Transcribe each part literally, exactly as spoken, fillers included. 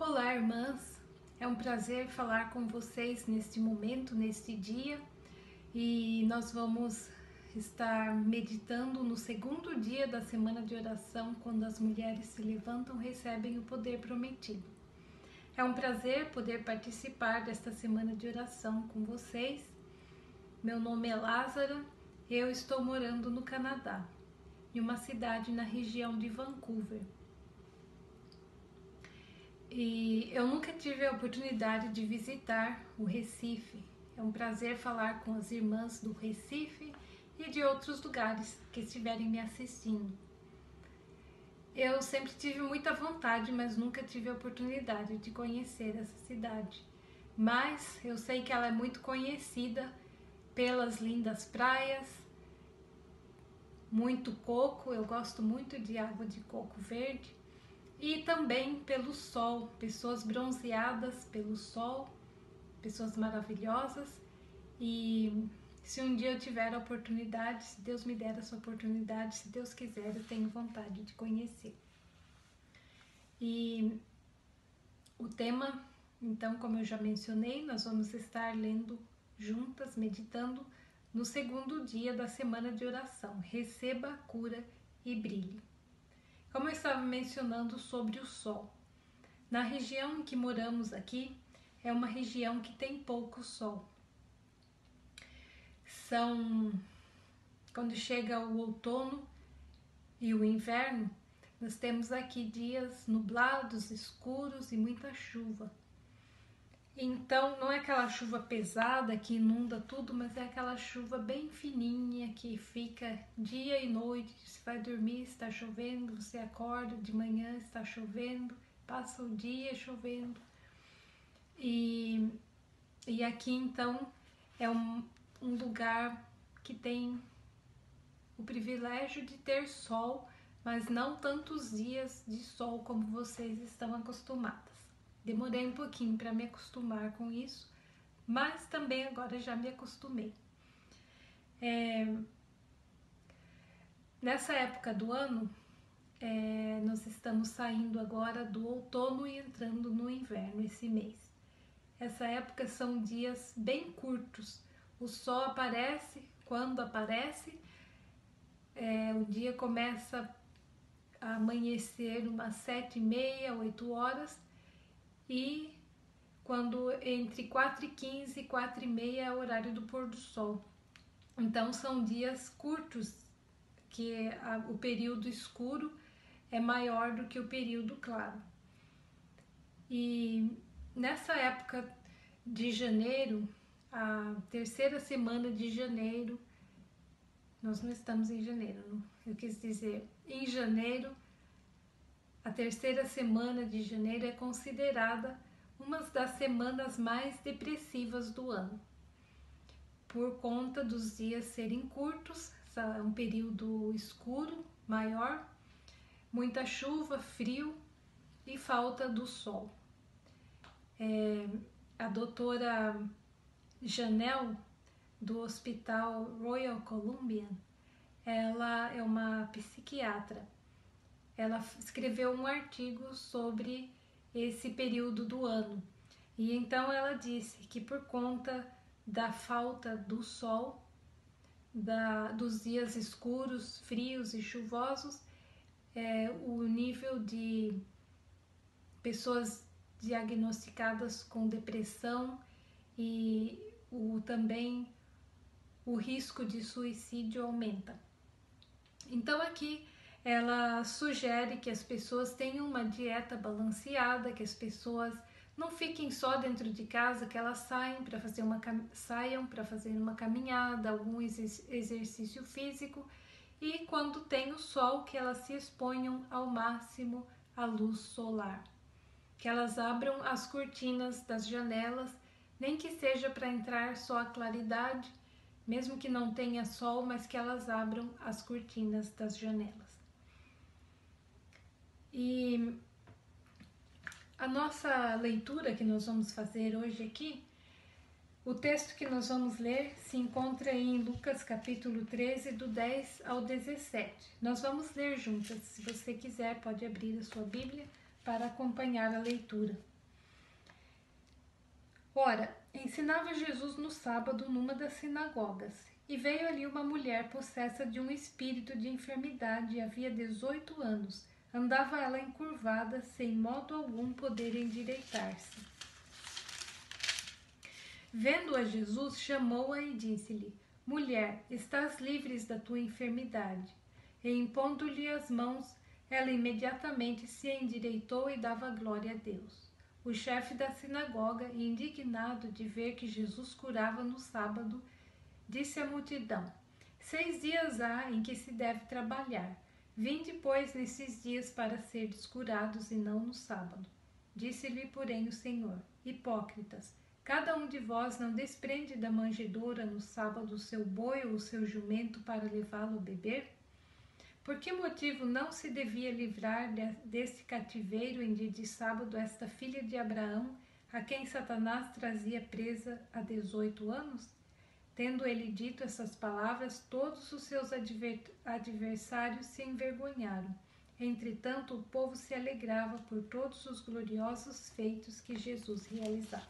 Olá, irmãs! É um prazer falar com vocês neste momento, neste dia, e nós vamos estar meditando no segundo dia da semana de oração, quando as mulheres se levantam, recebem o poder prometido. É um prazer poder participar desta semana de oração com vocês. Meu nome é Lázara, eu estou morando no Canadá, em uma cidade na região de Vancouver. E eu nunca tive a oportunidade de visitar o Recife. É um prazer falar com as irmãs do Recife e de outros lugares que estiverem me assistindo. Eu sempre tive muita vontade, mas nunca tive a oportunidade de conhecer essa cidade. Mas eu sei que ela é muito conhecida pelas lindas praias, muito coco, eu gosto muito de água de coco verde. E também pelo sol, pessoas bronzeadas pelo sol, pessoas maravilhosas. E se um dia eu tiver a oportunidade, se Deus me der essa oportunidade, se Deus quiser, eu tenho vontade de conhecer. E o tema, então, como eu já mencionei, nós vamos estar lendo juntas, meditando no segundo dia da semana de oração. Receba a cura e brilhe. Como eu estava mencionando sobre o sol, na região em que moramos aqui, é uma região que tem pouco sol. São, quando chega o outono e o inverno, nós temos aqui dias nublados, escuros e muita chuva. Então, não é aquela chuva pesada que inunda tudo, mas é aquela chuva bem fininha que fica dia e noite. Você vai dormir, está chovendo, você acorda de manhã, está chovendo, passa o dia chovendo. E, e aqui, então, é um, um lugar que tem o privilégio de ter sol, mas não tantos dias de sol como vocês estão acostumadas. Demorei um pouquinho para me acostumar com isso, mas também agora já me acostumei. É, nessa época do ano, é, nós estamos saindo agora do outono e entrando no inverno esse mês. Essa época são dias bem curtos, o sol aparece quando aparece, é, o dia começa a amanhecer umas sete e meia, oito horas, e quando entre quatro e quinze e quatro e meia é o horário do pôr do sol. Então são dias curtos, que a, o período escuro é maior do que o período claro. E nessa época de janeiro, a terceira semana de janeiro, nós não estamos em janeiro, não, eu quis dizer, em janeiro, a terceira semana de janeiro é considerada uma das semanas mais depressivas do ano, por conta dos dias serem curtos, é um período escuro, maior, muita chuva, frio e falta do sol. É, a doutora Janelle, do Hospital Royal Columbian, ela é uma psiquiatra. Ela escreveu um artigo sobre esse período do ano. E então ela disse que por conta da falta do sol, da, dos dias escuros, frios e chuvosos, é, o nível de pessoas diagnosticadas com depressão e o, também o risco de suicídio aumenta. Então aqui ela sugere que as pessoas tenham uma dieta balanceada, que as pessoas não fiquem só dentro de casa, que elas saiam para fazer uma saiam para fazer uma caminhada, algum exercício físico, e quando tem o sol, que elas se exponham ao máximo à luz solar, que elas abram as cortinas das janelas, nem que seja para entrar só a claridade, mesmo que não tenha sol, mas que elas abram as cortinas das janelas. E a nossa leitura que nós vamos fazer hoje aqui, o texto que nós vamos ler se encontra em Lucas capítulo treze, do dez ao dezessete. Nós vamos ler juntas. Se você quiser, pode abrir a sua Bíblia para acompanhar a leitura. Ora, ensinava Jesus no sábado numa das sinagogas, e veio ali uma mulher possessa de um espírito de enfermidade, havia dezoito anos. Andava ela encurvada, sem modo algum poder endireitar-se. Vendo-a Jesus, chamou-a e disse-lhe: Mulher, estás livre da tua enfermidade. E impondo-lhe as mãos, ela imediatamente se endireitou e dava glória a Deus. O chefe da sinagoga, indignado de ver que Jesus curava no sábado, disse à multidão: Seis dias há em que se deve trabalhar. Vinde, pois, nesses dias para serdes curados e não no sábado. Disse-lhe, porém, o Senhor: Hipócritas, cada um de vós não desprende da manjedoura no sábado o seu boi ou o seu jumento para levá-lo a beber? Por que motivo não se devia livrar de, desse cativeiro em dia de sábado esta filha de Abraão, a quem Satanás trazia presa há dezoito anos? Tendo ele dito essas palavras, todos os seus adver, adversários se envergonharam. Entretanto, o povo se alegrava por todos os gloriosos feitos que Jesus realizava.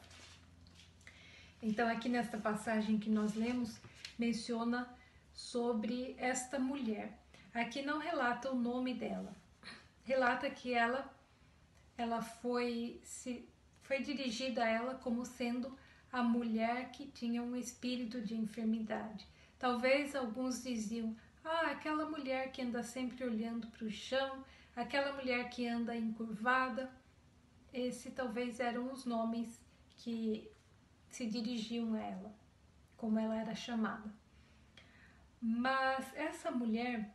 Então, aqui nesta passagem que nós lemos, menciona sobre esta mulher. Aqui não relata o nome dela. Relata que ela, ela foi, se, foi dirigida a ela como sendo a mulher que tinha um espírito de enfermidade. Talvez alguns diziam, ah, aquela mulher que anda sempre olhando para o chão, aquela mulher que anda encurvada. Esse talvez eram os nomes que se dirigiam a ela, como ela era chamada. Mas essa mulher,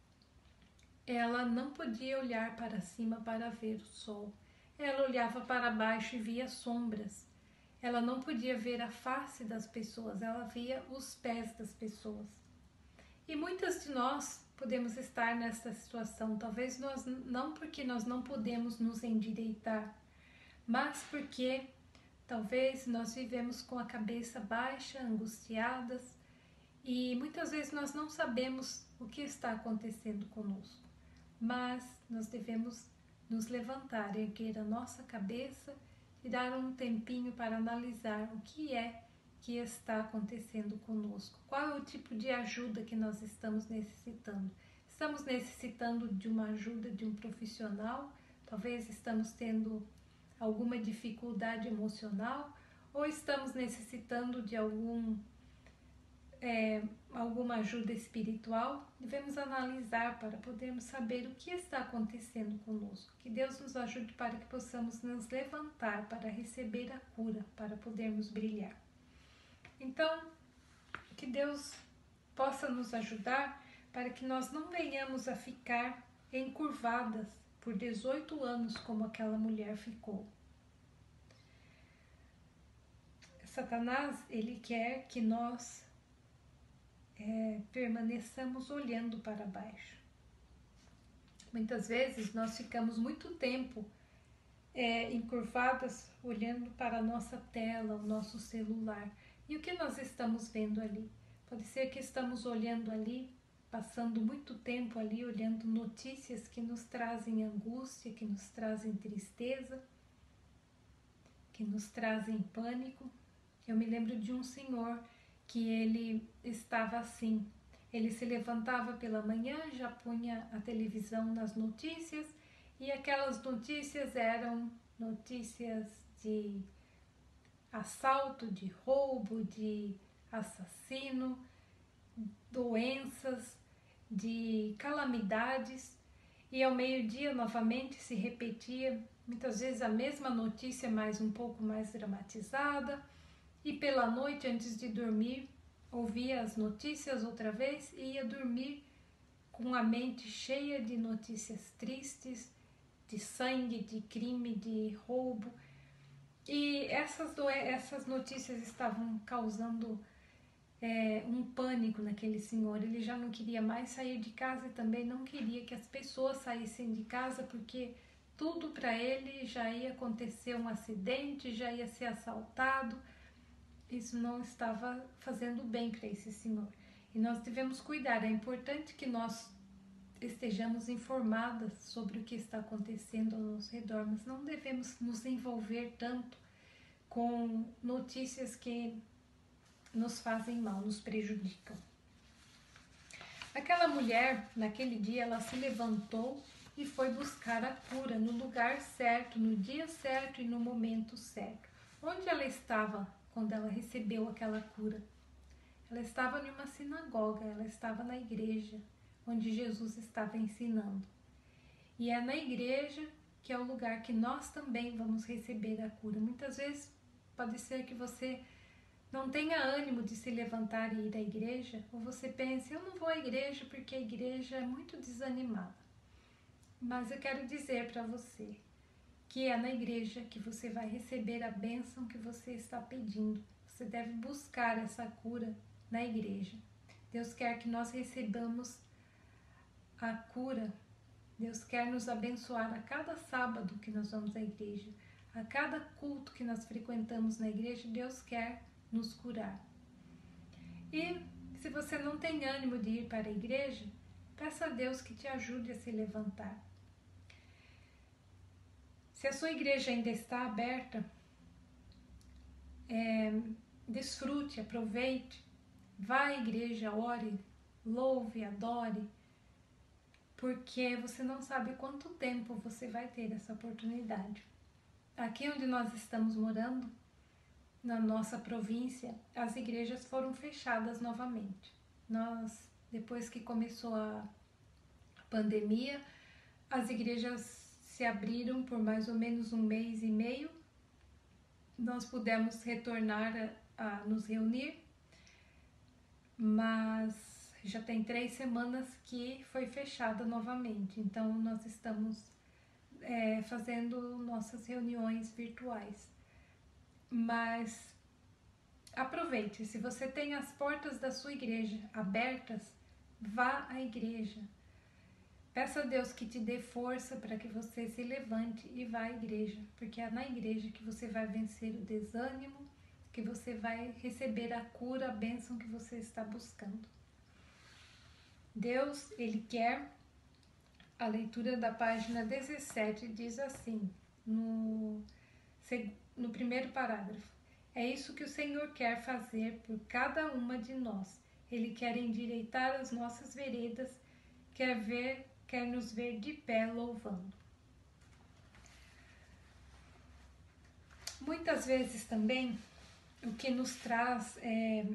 ela não podia olhar para cima para ver o sol. Ela olhava para baixo e via sombras. Ela não podia ver a face das pessoas, ela via os pés das pessoas. E muitas de nós podemos estar nessa situação, talvez nós não porque nós não podemos nos endireitar, mas porque talvez nós vivemos com a cabeça baixa, angustiadas, e muitas vezes nós não sabemos o que está acontecendo conosco. Mas nós devemos nos levantar, erguer a nossa cabeça e dar um tempinho para analisar o que é que está acontecendo conosco. Qual é o tipo de ajuda que nós estamos necessitando? Estamos necessitando de uma ajuda de um profissional? Talvez estamos tendo alguma dificuldade emocional? Ou estamos necessitando de algum É, alguma ajuda espiritual? Devemos analisar para podermos saber o que está acontecendo conosco. Que Deus nos ajude para que possamos nos levantar para receber a cura, para podermos brilhar. Então, que Deus possa nos ajudar para que nós não venhamos a ficar encurvadas por dezoito anos como aquela mulher ficou. Satanás, ele quer que nós É, permaneçamos olhando para baixo. Muitas vezes nós ficamos muito tempo é, encurvadas olhando para a nossa tela, o nosso celular. E o que nós estamos vendo ali? Pode ser que estamos olhando ali, passando muito tempo ali, olhando notícias que nos trazem angústia, que nos trazem tristeza, que nos trazem pânico. Eu me lembro de um senhor que ele estava assim, ele se levantava pela manhã, já punha a televisão nas notícias, e aquelas notícias eram notícias de assalto, de roubo, de assassino, doenças, de calamidades, e ao meio-dia novamente se repetia, muitas vezes a mesma notícia, mas um pouco mais dramatizada. E pela noite, antes de dormir, ouvia as notícias outra vez e ia dormir com a mente cheia de notícias tristes, de sangue, de crime, de roubo. E essas, essas notícias estavam causando é, um pânico naquele senhor. Ele já não queria mais sair de casa e também não queria que as pessoas saíssem de casa, porque tudo para ele já ia acontecer um acidente, já ia ser assaltado. Isso não estava fazendo bem para esse senhor. E nós devemos cuidar. É importante que nós estejamos informadas sobre o que está acontecendo ao nosso redor, mas não devemos nos envolver tanto com notícias que nos fazem mal, nos prejudicam. Aquela mulher, naquele dia, ela se levantou e foi buscar a cura no lugar certo, no dia certo e no momento certo. Onde ela estava quando ela recebeu aquela cura? Ela estava em uma sinagoga, ela estava na igreja, onde Jesus estava ensinando. E é na igreja que é o lugar que nós também vamos receber a cura. Muitas vezes pode ser que você não tenha ânimo de se levantar e ir à igreja, ou você pense, eu não vou à igreja porque a igreja é muito desanimada. Mas eu quero dizer para você que é na igreja que você vai receber a bênção que você está pedindo. Você deve buscar essa cura na igreja. Deus quer que nós recebamos a cura. Deus quer nos abençoar a cada sábado que nós vamos à igreja. A cada culto que nós frequentamos na igreja, Deus quer nos curar. E se você não tem ânimo de ir para a igreja, peça a Deus que te ajude a se levantar. Se a sua igreja ainda está aberta, é, desfrute, aproveite, vá à igreja, ore, louve, adore, porque você não sabe quanto tempo você vai ter essa oportunidade. Aqui onde nós estamos morando, na nossa província, as igrejas foram fechadas novamente. Nós, depois que começou a pandemia, as igrejas se abriram por mais ou menos um mês e meio. Nós pudemos retornar a, a nos reunir, mas já tem três semanas que foi fechada novamente. Então, nós estamos é, fazendo nossas reuniões virtuais. Mas aproveite, se você tem as portas da sua igreja abertas, vá à igreja. Peça a Deus que te dê força para que você se levante e vá à igreja, porque é na igreja que você vai vencer o desânimo, que você vai receber a cura, a bênção que você está buscando. Deus, Ele quer, a leitura da página dezessete diz assim, no, no primeiro parágrafo: é isso que o Senhor quer fazer por cada uma de nós. Ele quer endireitar as nossas veredas, quer ver, quer nos ver de pé louvando. Muitas vezes também o que nos traz é,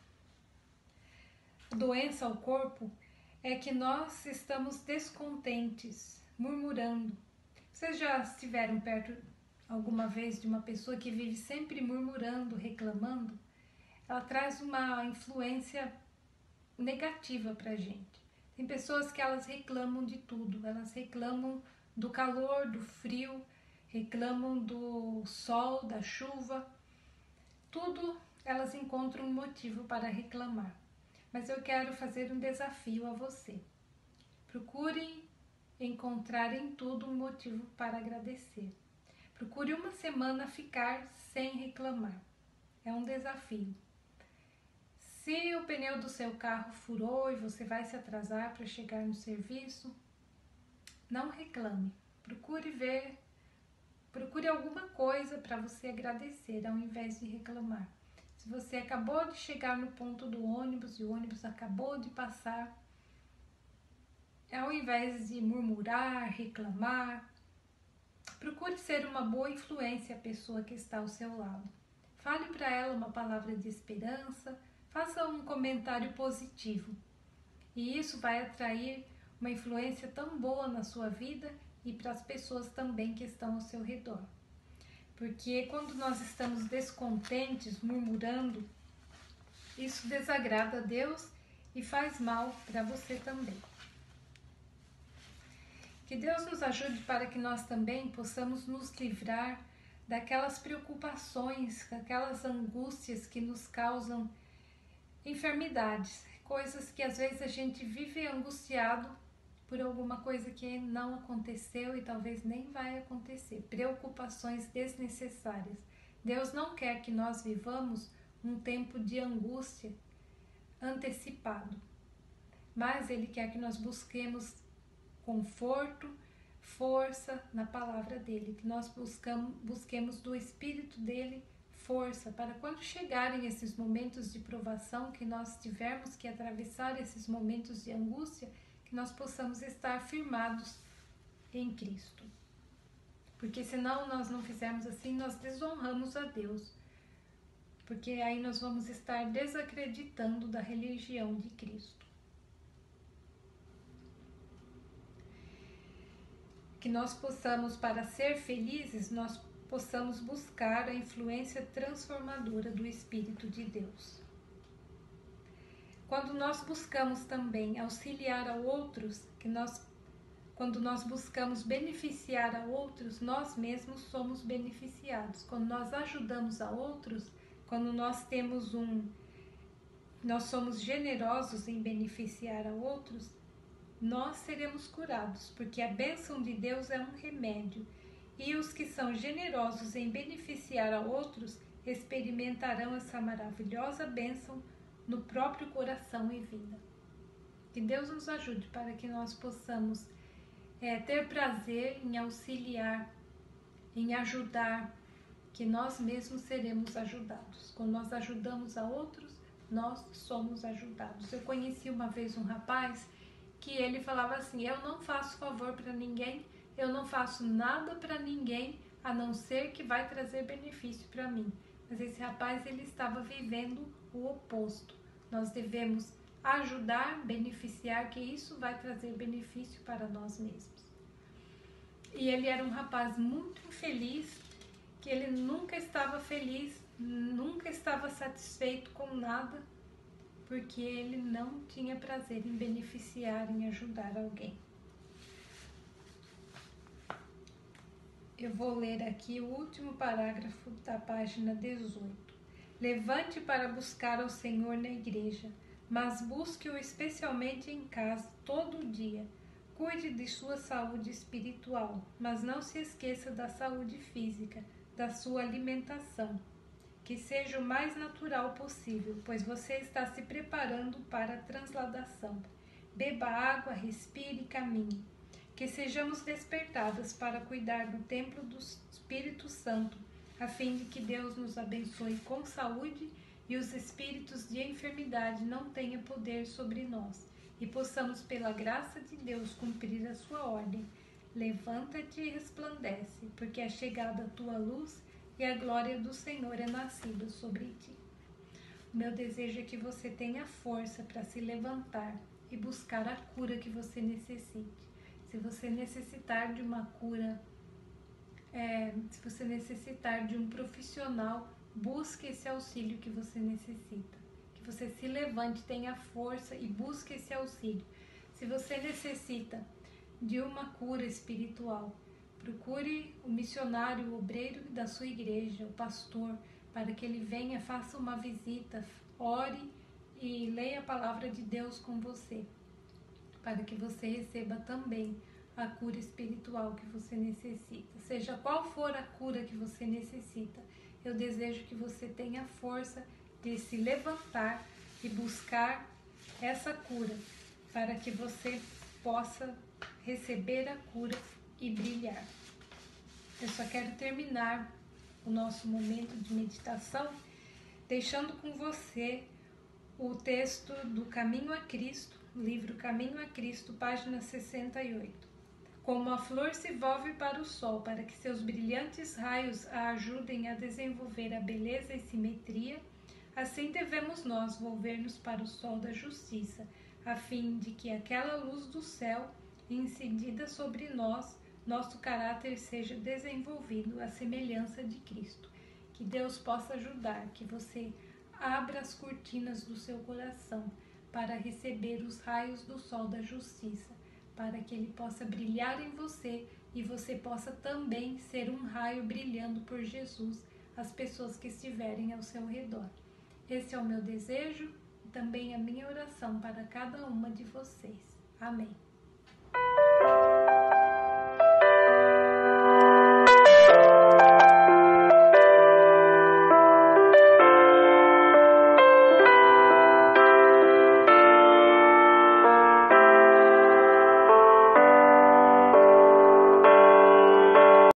doença ao corpo é que nós estamos descontentes, murmurando. Vocês já estiveram perto alguma vez de uma pessoa que vive sempre murmurando, reclamando? Ela traz uma influência negativa pra gente. Tem pessoas que elas reclamam de tudo, elas reclamam do calor, do frio, reclamam do sol, da chuva, tudo elas encontram um motivo para reclamar. Mas eu quero fazer um desafio a você. Procure encontrar em tudo um motivo para agradecer. Procure uma semana ficar sem reclamar. É um desafio. Se o pneu do seu carro furou e você vai se atrasar para chegar no serviço, não reclame. Procure ver, procure alguma coisa para você agradecer ao invés de reclamar. Se você acabou de chegar no ponto do ônibus e o ônibus acabou de passar, ao invés de murmurar, reclamar, procure ser uma boa influência à pessoa que está ao seu lado. Fale para ela uma palavra de esperança, faça um comentário positivo. E isso vai atrair uma influência tão boa na sua vida e para as pessoas também que estão ao seu redor. Porque quando nós estamos descontentes, murmurando, isso desagrada a Deus e faz mal para você também. Que Deus nos ajude para que nós também possamos nos livrar daquelas preocupações, daquelas angústias que nos causam enfermidades, coisas que às vezes a gente vive angustiado por alguma coisa que não aconteceu e talvez nem vai acontecer. Preocupações desnecessárias. Deus não quer que nós vivamos um tempo de angústia antecipado, mas Ele quer que nós busquemos conforto, força na palavra dele, que nós buscamos, busquemos do Espírito dele força para quando chegarem esses momentos de provação, que nós tivermos que atravessar esses momentos de angústia, que nós possamos estar firmados em Cristo. Porque senão nós não fizermos assim, nós desonramos a Deus. Porque aí nós vamos estar desacreditando da religião de Cristo. Que nós possamos, para ser felizes, nós possamos buscar a influência transformadora do Espírito de Deus. Quando nós buscamos também auxiliar a outros, que nós, quando nós buscamos beneficiar a outros, nós mesmos somos beneficiados. Quando nós ajudamos a outros, quando nós temos um, nós somos generosos em beneficiar a outros, nós seremos curados, porque a bênção de Deus é um remédio. E os que são generosos em beneficiar a outros experimentarão essa maravilhosa bênção no próprio coração e vida. Que Deus nos ajude para que nós possamos é, ter prazer em auxiliar, em ajudar, que nós mesmos seremos ajudados. Quando nós ajudamos a outros, nós somos ajudados. Eu conheci uma vez um rapaz que ele falava assim: eu não faço favor para ninguém, eu não faço nada para ninguém, a não ser que vai trazer benefício para mim. Mas esse rapaz, ele estava vivendo o oposto. Nós devemos ajudar, beneficiar, que isso vai trazer benefício para nós mesmos. E ele era um rapaz muito infeliz, que ele nunca estava feliz, nunca estava satisfeito com nada, porque ele não tinha prazer em beneficiar, em ajudar alguém. Eu vou ler aqui o último parágrafo da página dezoito. Levante para buscar ao Senhor na igreja, mas busque-o especialmente em casa, todo dia. Cuide de sua saúde espiritual, mas não se esqueça da saúde física, da sua alimentação. Que seja o mais natural possível, pois você está se preparando para a transladação. Beba água, respire e caminhe. Que sejamos despertadas para cuidar do templo do Espírito Santo, a fim de que Deus nos abençoe com saúde e os espíritos de enfermidade não tenham poder sobre nós, e possamos, pela graça de Deus, cumprir a sua ordem. Levanta-te e resplandece, porque é chegada a tua luz e a glória do Senhor é nascida sobre ti. O meu desejo é que você tenha força para se levantar e buscar a cura que você necessite. Se você necessitar de uma cura, é, se você necessitar de um profissional, busque esse auxílio que você necessita. Que você se levante, tenha força e busque esse auxílio. Se você necessita de uma cura espiritual, procure o missionário, o obreiro da sua igreja, o pastor, para que ele venha, faça uma visita, ore e leia a palavra de Deus com você, para que você receba também a cura espiritual que você necessita. Seja qual for a cura que você necessita, eu desejo que você tenha força de se levantar e buscar essa cura, para que você possa receber a cura e brilhar. Eu só quero terminar o nosso momento de meditação deixando com você o texto do Caminho a Cristo, livro Caminho a Cristo, página sessenta e oito. Como a flor se volve para o sol, para que seus brilhantes raios a ajudem a desenvolver a beleza e simetria, assim devemos nós volver-nos para o sol da justiça, a fim de que aquela luz do céu, incidida sobre nós, nosso caráter seja desenvolvido à semelhança de Cristo. Que Deus possa ajudar, que você abra as cortinas do seu coração para receber os raios do sol da justiça, para que ele possa brilhar em você e você possa também ser um raio brilhando por Jesus às pessoas que estiverem ao seu redor. Esse é o meu desejo e também a minha oração para cada uma de vocês. Amém.